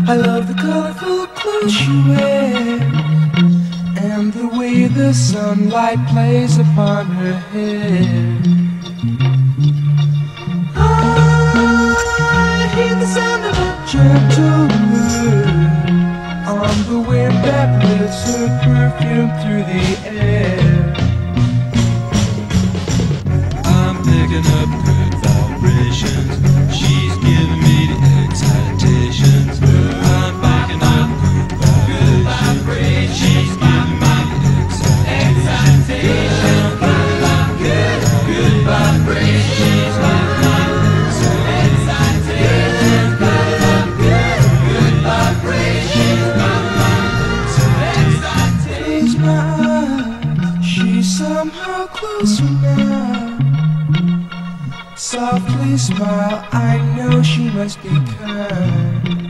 I love the colorful clothes she wears and the way the sunlight plays upon her hair. I hear the sound of a gentle wind on the wind that lifts her perfume through the air. I'm picking up good vibrations. She's giving me the excitations. I'm picking up good vibrations. She's giving me the excitations. Good vibrations. She's giving me the excitations. Good vibrations. Close my eyes, she's somehow closer now. Softly smile, I know she must be kind.